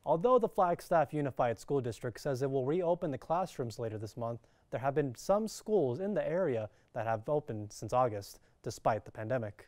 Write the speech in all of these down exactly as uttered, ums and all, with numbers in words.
Although the Flagstaff Unified School District says it will reopen the classrooms later this month, there have been some schools in the area that have opened since August, despite the pandemic.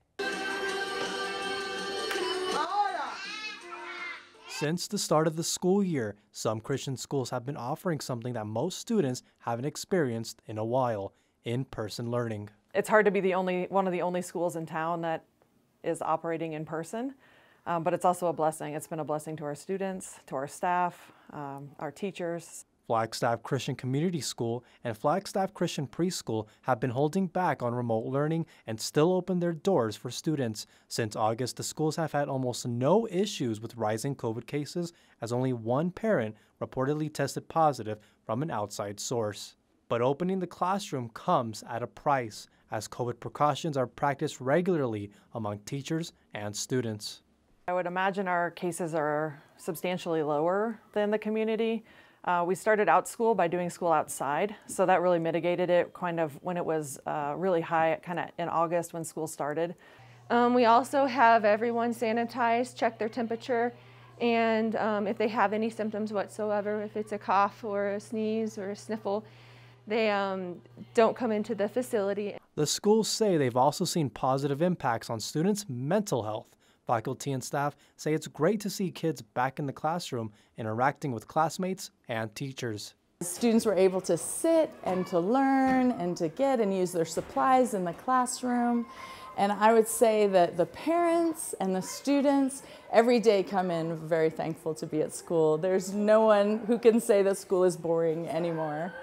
Since the start of the school year, some Christian schools have been offering something that most students haven't experienced in a while: in-person learning. It's hard to be the only one of the only schools in town that is operating in person, um, but it's also a blessing. It's been a blessing to our students, to our staff, um, our teachers. Flagstaff Christian Community School and Flagstaff Christian Preschool have been holding back on remote learning and still open their doors for students. Since August, the schools have had almost no issues with rising COVID cases, as only one parent reportedly tested positive from an outside source. But opening the classroom comes at a price, as COVID precautions are practiced regularly among teachers and students. I would imagine our cases are substantially lower than the community. Uh, we started out school by doing school outside, so that really mitigated it kind of when it was uh, really high, kind of in August when school started. Um, we also have everyone sanitized, check their temperature, and um, if they have any symptoms whatsoever, if it's a cough or a sneeze or a sniffle, they um, don't come into the facility. The schools say they've also seen positive impacts on students' mental health. Faculty and staff say it's great to see kids back in the classroom interacting with classmates and teachers. Students were able to sit and to learn and to get and use their supplies in the classroom. And I would say that the parents and the students every day come in very thankful to be at school. There's no one who can say that school is boring anymore.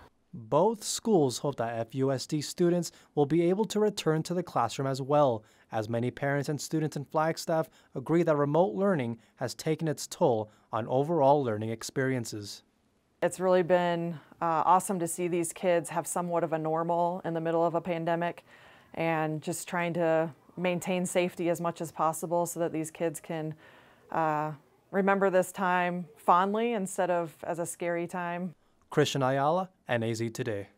Both schools hope that F U S D students will be able to return to the classroom as well, as many parents and students in Flagstaff agree that remote learning has taken its toll on overall learning experiences. It's really been uh, awesome to see these kids have somewhat of a normal in the middle of a pandemic, and just trying to maintain safety as much as possible so that these kids can uh, remember this time fondly instead of as a scary time. Christian Ayala, N A Z Today.